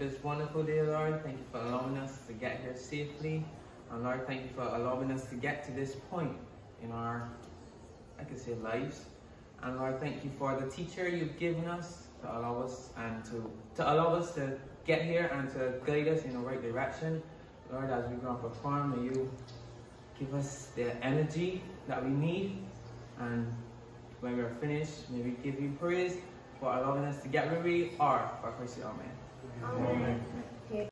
for this wonderful day, Lord. Thank you for allowing us to get here safely. And Lord, thank you for allowing us to get to this point in our, I could say, lives. And Lord, thank you for the teacher you've given us to allow us and to allow us to get here and to guide us in the right direction. Lord, as we go and perform, may you give us the energy that we need. And when we're finished, may we give you praise for allowing us to get where we are. For Christ, amen. Amen. Amen.